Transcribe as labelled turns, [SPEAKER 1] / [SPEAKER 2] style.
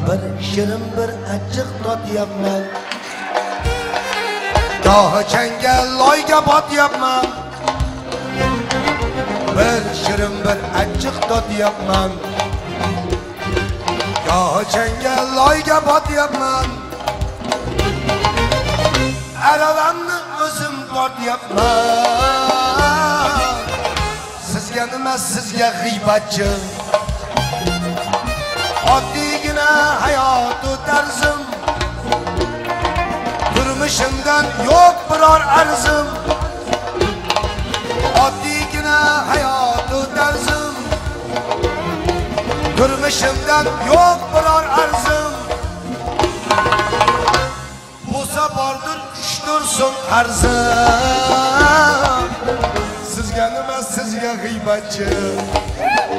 [SPEAKER 1] Bir shirin bir achchiq totyapman. Gohi changal loyga botyapman. Bir shirin bir achchiq totyapman. Gohi changal loyga botyapman. Aravamni o'zim tortyapman. Sizga nima, sizga g'iybatchi. Oddiygina hayot tarzim. Turmushimdan yo'q biror arzim. Oddiygina hayot tarzim. Turmushimdan yo'q biror arzim. Bo'lsa bordir 3-4 so'm arzim. Sizga nima, sizga g'iybatchi.